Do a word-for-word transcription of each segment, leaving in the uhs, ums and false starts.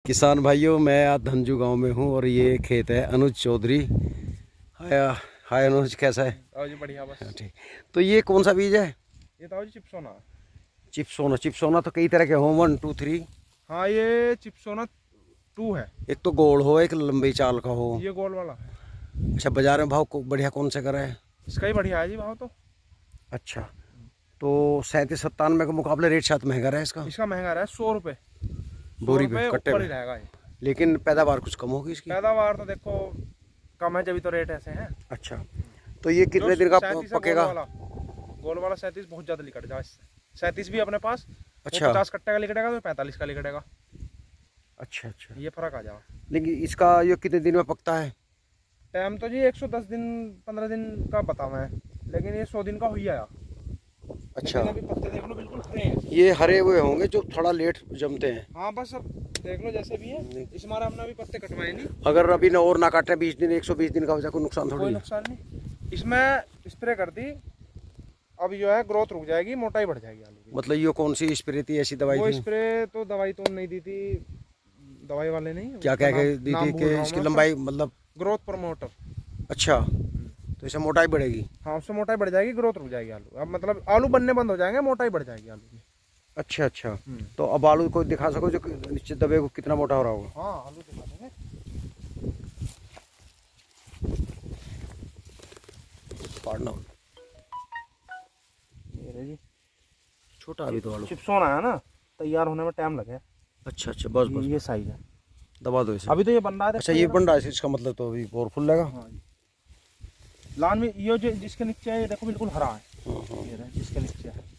किसान भाइयों, मैं आज धंजू गांव में हूं और ये खेत है अनुज चौधरी। हाय हाय अनुज, कैसा है? ताऊ जी बढ़िया बस। ठीक। तो ये कौन सा बीज है? ये ताऊ जी चिप्सोना। चिप्सोना। चिप्सोना तो कई तरह के हो, वन टू थ्री। हाँ, ये चिप्सोना टू है। एक तो गोल हो, एक लंबी चाल का हो। ये गोल वाला है। अच्छा, बाजार में भाव को बढ़िया कौन से करा है? इसका ही बढ़िया है जी भाव तो। अच्छा, तो सैंतीस सत्तानवे के मुकाबले रेट शायद महंगा रहा है इसका। इसका महंगा रहा है सौ रुपये बोरी पे, कट्टे ऊपर ही में। रहेगा ये। लेकिन पैदावार कुछ कम होगी इसकी। पैदावार तो देखो कम है, जब तो रेट ऐसे हैं। अच्छा, तो ये कितने दिन का पकेगा? गोल वाला, गोल वाला सैंतीस बहुत ज्यादा लिकट जाए इससे। सैंतीस भी अपने पास। अच्छा, पचास कट्टे का लिकटेगा तो पैंतालीस का लिकटेगा। अच्छा अच्छा, ये फर्क आ जाएगा। लेकिन इसका ये कितने दिन में पकता है? टाइम तो जी एक सौ दस दिन पंद्रह दिन का बताओ मैं, लेकिन ये सौ दिन का हो ही आया। अच्छा, अभी पत्ते देख लो बिल्कुल हरे हैं। ये हरे हुए होंगे जो थोड़ा लेट जमते हैं। हाँ बस अब देख लो जैसे भी है। इस बार हमने अभी पत्ते कटवाए नहीं। अगर अभी ना और ना काटे बीस दिन, एक सौ बीस दिन का हो जाए, कोई नुकसान थोड़ी? कोई नुकसान नहीं। इसमें स्प्रे कर दी, अब जो है ग्रोथ रुक जाएगी, मोटाई बढ़ जाएगी आलू की। मतलब ये कौन सी स्प्रे थी, ऐसी दवाई वो थी? स्प्रे तो दवाई तो नहीं दी थी, दवाई वाले नहीं। क्या क्या दी थी कि इसकी लंबाई मतलब? Growth promoter. अच्छा, तो इससे मोटाई बढ़ेगी? हाँ, उससे मोटाई बढ़ जाएगी, ग्रोथ रुक जाएगी आलू। अब मतलब आलू बनने बंद हो जाएंगे, मोटाई बढ़ जाएगी आलू की। अच्छा अच्छा, तो अब आलू को दिखा सको जो निश्चित दबे को कितना मोटा हो रहा होगा? हाँ, आलू दिखा देंगे। पाड़ना ये जी छोटा अभी तो आलू चिप्सोना है ना, तैयार होने में टाइम लगे। अच्छा अच्छा, बस बस ये साइज है, दबा दो इसे। अभी तो ये बन रहा है। अच्छा, ये बन रहा है, इसका मतलब तो अभी और फुल लेगा। हाँ जी, लान में ये जो जिसके नीचे है ये देखो बिल्कुल हरा है। ये रहा जिसके नीचे है।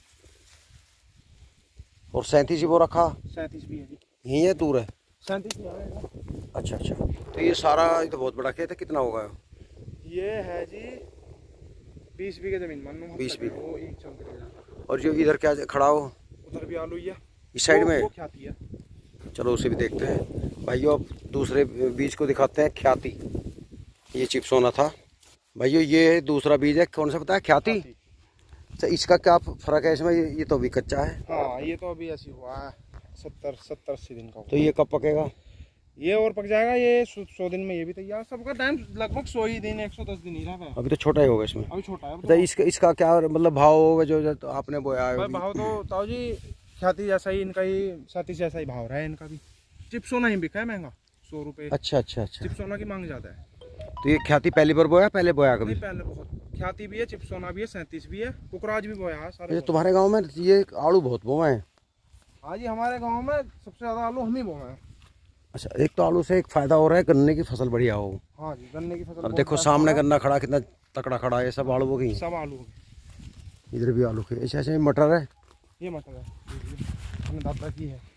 और सैंतीस ही वो रखा? सैंतीस भी है जी। यही है, दूर है? सैंतीस भी है। अच्छा अच्छा, तो ये सारा ये तो बहुत बड़ा खेत है, कितना होगा? ये है जी बीस बीघे जमीन मान लो। बीस बीघे। वो एक चौंतीस। और जो इधर क्या खड़ा हो, उधर भी आलू ही है, इस साइड में। वो ख्याति है। चलो उसे भी देखते हैं भाइयों। अब दूसरे बीज को दिखाते हैं, ख्याति। ये चिप्सोना था भाइयों, ये दूसरा बीज है, कौन सा बताया? ख्याति। अच्छा, इसका क्या फर्क है इसमें? ये तो अभी कच्चा है। हाँ, ये तो अभी ऐसी हुआ है, सत्तर सत्तर अस्सी दिन का। तो ये कब पकेगा? ये और पक जाएगा, ये सौ दिन में ये भी तैयार। सबका टाइम लगभग सौ ही दिन, एक सौ दस दिन ही रहा है। अभी तो छोटा ही होगा इसमें। अभी छोटा है। तो इसका इसका क्या मतलब भाव होगा जो, जो आपने बोया है? भाव तो ताऊ जी ख्याति जैसा ही, इनका ही सैंतीस जैसा ही भाव रहा है इनका भी। चिप्सोना ही बिका है महंगा, सौ रुपये। अच्छा अच्छा अच्छा, चिप्सोना की मांग ज्यादा है। तो ये ख्याति पहली बार बोया, पहले बोया कभी? पहले बहुत। ख्याति भी है, चिप्सोना भी है, सैंतीस भी है, पुकराज भी बोया है सारे। तुम्हारे गाँव में ये आलू बहुत बोए हैं? हाँ जी, हमारे गाँव में सबसे ज्यादा आलू हम ही बोए हैं। अच्छा, एक तो आलू से एक फायदा हो रहा है, गन्ने की फसल बढ़िया हो। हाँ जी, गन्ने की फसल। अब देखो सामने गन्ना खड़ा, कितना तकड़ा खड़ा है। सब आलू की, सब आलू। इधर भी आलू के। अच्छा अच्छा, मटर है? ये मटर है, हमने दादा की है।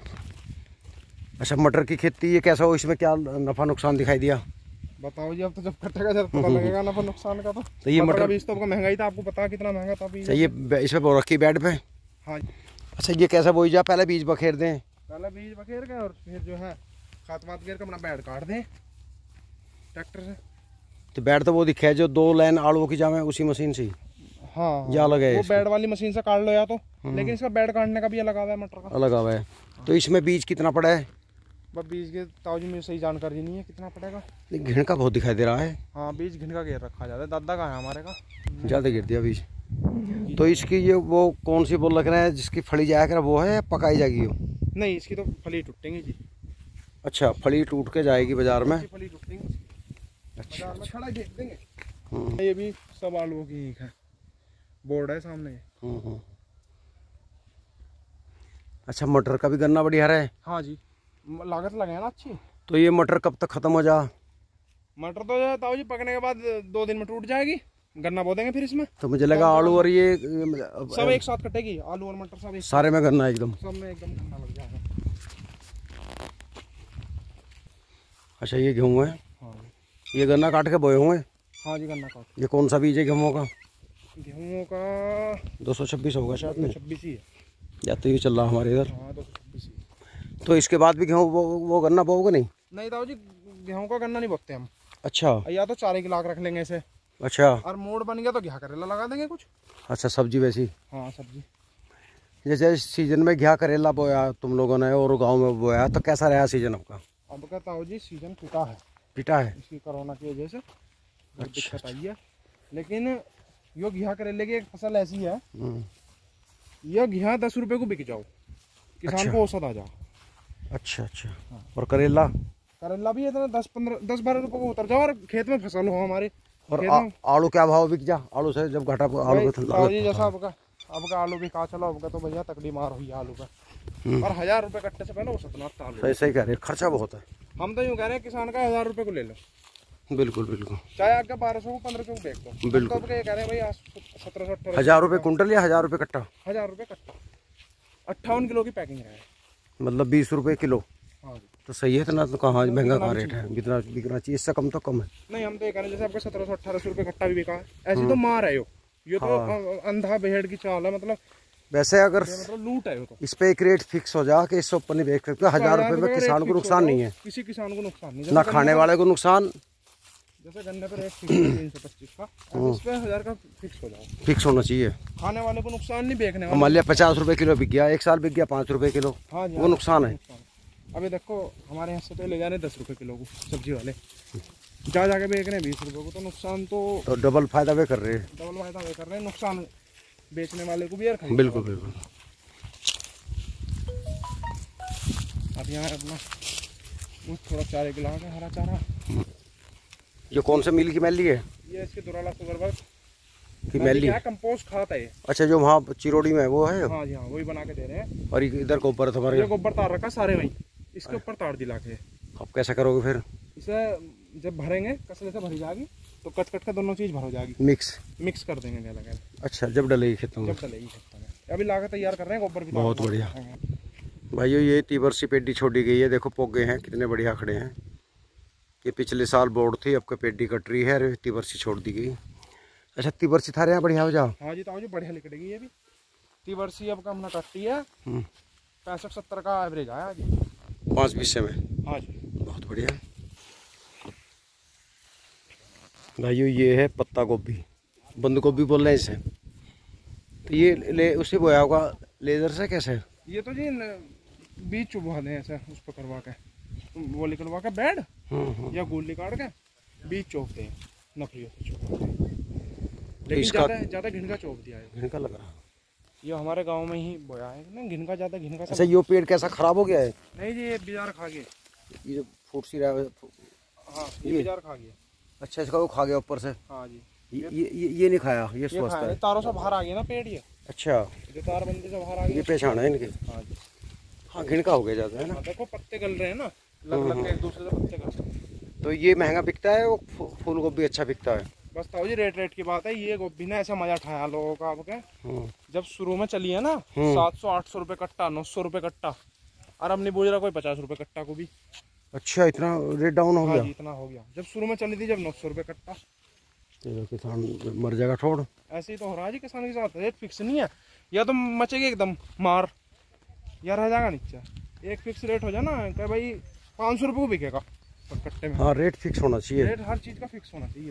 अच्छा, मटर की खेती ये कैसा हो, इसमें क्या नफा नुकसान दिखाई दिया? बताओ जी, अब तो जब कटेगा जब पता लगेगा नफा नुकसान का। तो तो ये मटर का बीज तो महंगा ही था, आपको पता कितना महंगा था बीज। ये इसमें बो रखी बेड पे? हाँ। अच्छा, ये कैसा बोई जा? पहले बीज बखेर दें? पहले बीज बखेर के और फिर जो है खाद वाद गिर के अपना बेड काट दें ट्रैक्टर से। तो बेड तो वो दिखा है जो दो लाइन आलू की जामे, उसी मशीन से? हाँ, या अलग है? वो बेड वाली मशीन से काट लो या तो, लेकिन इसका बेड काटने का भी अलग आवा है मटर का। अलग आवा है। तो इसमें बीज कितना पड़ा है? बस बीज के ताऊ जी मुझे सही जानकारी नहीं है कितना पड़ेगा। घिन का बहुत दिखाई दे रहा है। हाँ, बीज घिन का घेर रखा जाता है, दादा का है हमारे का। ज्यादा गिर दिया बीज। तो इसकी ये वो कौन सी बोल रख रहे हैं जिसकी फली जाया कर, वो है या पकाई जाएगी? वो नहीं, इसकी तो फली टूटेंगी जी। अच्छा, फली टूट के जाएगी बाजार में? फली टूटेंगी अच्छा, बाजार में खड़ा देख देंगे। ये भी सब आलू की है, बोर्ड है सामने। अच्छा, मटर का भी गन्ना बढ़िया है? हाँ जी, लागत लगे ना अच्छी। तो ये मटर कब तक खत्म हो जा? मटर तो ताऊ जी पकने के बाद दो दिन में टूट जाएगी, गन्ना बो देंगे फिर इसमें। तो मुझे लगा आलू और ये सब एक साथ कटेगी, आलू और मटर सब एक सारे में गन्ना एकदम? सब में एकदम गन्ना लग जाएगा। अच्छा, ये गेहूँ है? हाँ, ये गन्ना काट के बोए हुए? हाँ जी, गन्ना काट। ये कौन सा बीज है गेहूँ का? गेहूँ का दो सौ छब्बीस होगा शायद। छब्बीस ही है या तो ये चल रहा हमारे इधर। हाँ, दो सौ छब्बीस ही। तो इसके बाद भी गेहूँ वो, वो गन्ना बोओगे नहीं? नहीं ताऊ जी, गेहूँ का गन्ना नहीं बोते हम। अच्छा, या तो चारे की लाख रख लेंगे इसे। अच्छा, और मोड़ बन गया तो क्या करेला लगा देंगे कुछ। अच्छा, सब्जी वैसी? हाँ, सब्जी। जैसे सीजन में घिया करेला बोया तुम लोगों ने और गांव में बोया, तो कैसा रहा सीजन आपका? अब कहता हूँ जी सीजन पिटा है, पिटा है इसकी कोरोना की वजह से अच्छा, दिक्कत आई है। लेकिन यो घिया करेले की एक फसल ऐसी है, यह घिया दस रुपए को बिक जाओ, किसान अच्छा। को औसत आ जाओ। अच्छा अच्छा हाँ। और करेला करेला भी इतना दस पंद्रह दस बारह रुपए को उतर जाओ और खेत में फसल हो हमारे। और आ, आलू क्या भाव बिक जा? आलू से जब घाटा आलू का जैसा आपका अब का आलू भी कहा चलो, अब का तो भैया तकड़ी मार हुई आलू का, और हजार रुपए कट्टे से पहले औसत ना आलू। सही सही कह रहे, खर्चा बहुत है। हम तो यूँ कह रहे हैं किसान का हजार रुपए को ले लो, बिल्कुल बिल्कुल, चाहे आपका बारह सौ को पंद्रह सौ को बेच दो, बिल्कुल। तो ये कह रहे हैं भाई सत्रह सौ अठारह हजार रुपए कुंटल या हजार रुपए कट्टा? हजार रुपए कट्टा, अट्ठावन किलो की पैकिंग है, मतलब बीस रुपए किलो। हाँ जी। तो सही है, इतना तो कहाँ महंगा कहाँ रेट है, बिकना बिकना चाहिए, इससे कम तो कम है। नहीं हम तो ये कह रहे हैं जैसे आपका सत्रह सौ अठारह सौ रुपए कट्टा भी बिका है, ऐसी तो मार है यो, ये तो अंधा भेड़ की चाल है। मतलब वैसे अगर मतलब लूट है तो इस पे एक रेट फिक्स हो जा कि इससे ऊपर नहीं बेच सकते, हजार रुपए में किसान को नुकसान नहीं है, किसी किसान को नुकसान नहीं, ना खाने वाले को नुकसान। जैसे गन्ने पे रेट फिक्स है तीन सौ पच्चीस का, इस पे हजार का फिक्स हो जाओ, फिक्स होना चाहिए। खाने वाले को नुकसान नहीं, बेचने वाले। मान लिया पचास रुपए किलो बिक गया, एक साल बिक गया पाँच रुपए किलो, हाँ जी, वो नुकसान है। अभी देखो हमारे यहाँ से तो ले जाने दस रुपए किलो को सब्जी वाले, जा जाके बेच रहे हैं बीस रुपए को, तो नुकसान तो तो डबल फायदा वे कर रहे हैं, डबल फायदा वे कर रहे हैं, नुकसान बेचने वाले को भी यार। बिल्कुल बिल्कुल। अब यहाँ अपना वो थोड़ा चारे गिला के हरा चारा, ये कौन से मिल की मैली है? ये इसके दुराला सुगरबर्ग की मैली है, कंपोस्ट खाता है। अच्छा, जो वहाँ चिरोड़ी में है वो है? हाँ जी हाँ, वही बना के दे रहे हैं। और इधर गोबर तुम्हारे? ये गोबर तार रखा सारे वहीं, इसके ऊपर तार दिला के। अब कैसा करोगे फिर? इसे जब भरेंगे कसले से भरी जाएगी तो कच कट का दोनों चीज भर हो जाएगी, मिक्स मिक्स कर देंगे गैला गैला। अच्छा, जब डलेगी खेतों में? जब डलेगी खेतों में, अभी लाके तैयार कर रहे हैं गोबर भी। बहुत बढ़िया भाइयों, ये तीवरसी पेडी छोड़ी गई है, देखो पोगे हैं कितने बढ़िया खड़े हैं। ये पिछले साल बोर्ड थी, अब का पेडी कट रही है, तीवरसी छोड़ दी गई। अच्छा, तीवरसी थारे यहाँ बढ़िया हो जाओ? हाँ जी, तो जी बढ़िया निकलेगी ये भी तीवरसी। अब का हमने कट्टी है, पैंसठ सत्तर का एवरेज आया जी पाँच बीसे में। हाँ जी, बहुत बढ़िया भाइयों। ये है पत्ता गोभी, बंद गोभी बोल रहे हैं इसे। तो ये ले उसे बोया होगा लेजर से कैसे? ये तो जी बीज चुभवा दें ऐसा, उस पर करवा के वो निकलवा के बेड या गोली काट के बीज चौंकते हैं, नफरियों से चौंकते हैं। लेकिन ज़्यादा ज़्यादा घिनका चौंक दिया है, घिनका लग रहा है। ये हमारे गांव में ही बोया है ना, घिनका ज़्यादा घिनका। अच्छा, ये पेड़ कैसा खराब हो गया है? नहीं जी, ये बाजार खा गया, ये फूट सी रहा है। हाँ, ये बाजार खा गया। अच्छा, इसका वो खा गया ऊपर से? हाँ जी, ये ये ये नहीं खाया, ये स्वस्थ है। तारों से बाहर आ गया ना पेड़, ये अच्छा, जो तार बंदी से बाहर आ गया, ये पहचान है इनकी। हाँ जी हाँ, घिनका हो गया ज़्यादा है ना। देखो पत्ते गल रहे हैं ना, लग लग के एक दूसरे से पत्ते गल रहे हैं। तो ये महंगा बिकता है, वो फूल गोभी अच्छा बिकता है? बस ताऊ जी रेट रेट की बात है, ये गोभी ना ऐसा मजा उठाया लोगों का आपके, जब शुरू में चली है ना सात सौ आठ सौ रुपये कट्टा, नौ सौ रुपये कट्टा, और अब नहीं बोझ रहा कोई पचास रुपये कट्टा को भी। अच्छा, इतना रेट डाउन हो गया? हाँ जी, इतना हो गया। जब शुरू में चली थी जब नौ सौ रुपये कट्टा, तो किसान मर जाएगा छोड़। ऐसे ही तो हो रहा है जी किसान के साथ, रेट फिक्स नहीं है, या तो मचेगी एकदम मार या रह जाएगा नीचे। एक फिक्स रेट हो जाए ना कि भाई पाँच सौ रुपये को बिकेगा कट्टे में। हाँ, रेट फिक्स होना चाहिए, रेट हर चीज़ का फिक्स होना चाहिए,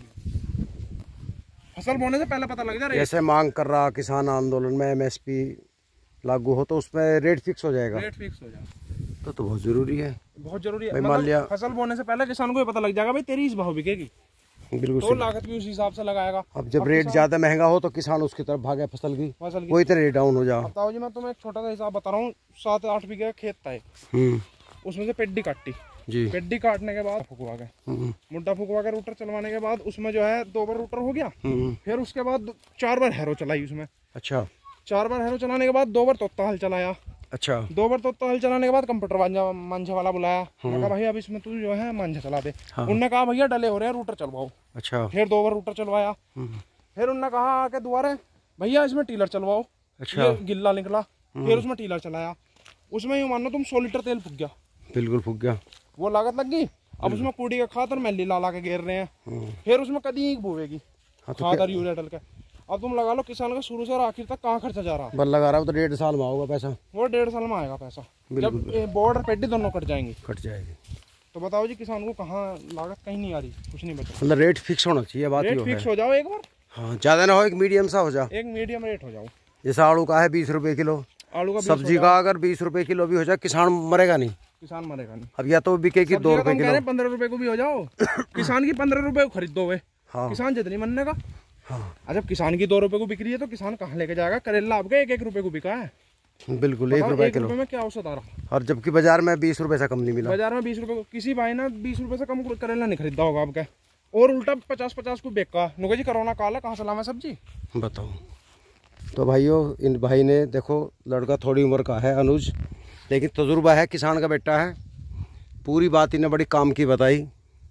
फसल बोने से पहले पता लग जाए। जैसे मांग कर रहा किसान आंदोलन में एमएसपी लागू हो तो उसमें रेट फिक्स हो जाएगा। रेट फिक्स हो जाए तो तो बहुत जरूरी है, बहुत जरूरी है। मान मतलब लिया फसल बोने से पहले किसान को ये पता लग जाएगा भाई तेरी इस भाव बिकेगी, बिल्कुल तो लागत भी उस हिसाब से लगाएगा। अब जब अब रेट ज्यादा महंगा हो तो किसान उसकी तरफ भागे फसल की, फसल की वही तरह रेट डाउन हो जाओ। बताओ जी, मैं तुम्हें एक छोटा सा हिसाब बता रहा हूँ। सात आठ बीघे खेत था, उसमें से पेड्डी काटी जी, पेड्डी काटने के बाद फुकवा के मुड्डा फुकवा के रूटर चलवाने के बाद उसमें जो है दो बार रूटर हो गया, फिर उसके बाद चार बार हैरो चलाई उसमें। अच्छा, चार बार हैरो चलाने के बाद दो बार तोता हल चलाया। अच्छा, दो बार तोता हल चलाने के बाद कंप्यूटर मांझा वाला बुलाया, मैं कहा भैया अब इसमें तू जो है मांझा चला दे। हाँ। उनने कहा भैया डले हो रहे हैं, रूटर चलवाओ। अच्छा, फिर दो बार रूटर चलवाया, फिर उनने कहा आके दोबारा भैया इसमें टीलर चलवाओ। अच्छा, गिल्ला निकला, फिर उसमें टीलर चलाया, उसमें यूँ मानो तुम सौ लीटर तेल फूक गया, बिल्कुल फूक गया, वो लागत लग गई। अब उसमें कूड़ी का खाद और मैली ला ला के घेर रहे हैं, फिर उसमें कदी बोवेगी खाद और यूरिया डल के। अब तुम लगा लो किसान का शुरू से और आखिर तक कहाँ खर्चा जा रहा है। बल लगा रहा हो तो डेढ़ साल में होगा पैसा, वो डेढ़ साल में आएगा पैसा, जब बोर्ड और पेडी दोनों कट जाएंगे कट जाएगी। तो बताओ जी किसान को कहाँ लागत कहीं नहीं आ रही, कुछ नहीं बचा। मतलब रेट फिक्स होना चाहिए, बात रेट फिक्स हो जाओ एक बार। हाँ, ज्यादा ना हो, एक मीडियम सा हो जाओ, एक मीडियम रेट हो जाओ। जैसा आलू का है बीस रुपए किलो, आलू का सब्जी का अगर बीस रुपए किलो भी हो जाए किसान मरेगा नहीं, किसान मरेगा नहीं। अब या तो बिकेगी दो रुपए किलो, पंद्रह रुपए को भी हो जाओ किसान की पंद्रह रुपए को खरीद दो वे। हाँ। किसान जितनी मनने का। हाँ। अच्छा किसान की दो रुपए को बिक रही है तो किसान कहाँ लेके जाएगा? करेला आपका एक एक रुपए को बिका है। बिल्कुल एक रुपए किलो में क्या औसत आ रहा, और जबकि बाजार में बीस रुपए से कम नहीं मिला। बाजार में बीस रुपए को किसी भाई ना बीस रुपए से कम करेला नहीं खरीदा होगा आपका, और उल्टा पचास पचास को बेका। नुका जी कोरोना काल है, कहाँ से लावा सब्जी बताओ। तो भाइयों इन भाई ने देखो, लड़का थोड़ी उम्र का है अनुज, लेकिन तजुर्बा है, किसान का बेटा है। पूरी बात इन्हें बड़ी काम की बताई।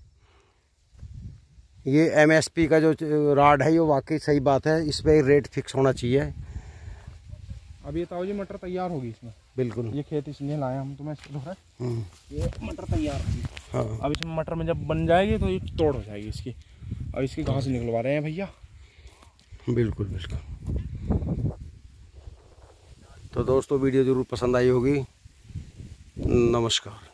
ये एमएसपी का जो राड है ये वाकई सही बात है, इस पे रेट फिक्स होना चाहिए। अब ये ताऊ जी मटर तैयार होगी इसमें। बिल्कुल, ये खेत इसलिए लाए हम तुम्हें, ये मटर तैयार होगी। हाँ। अब इसमें मटर में जब बन जाएगी तो ये तोड़ हो जाएगी इसकी। अब इसकी घास निकलवा रहे हैं भैया। बिल्कुल बिल्कुल। तो दोस्तों वीडियो जरूर पसंद आई होगी। नमस्कार।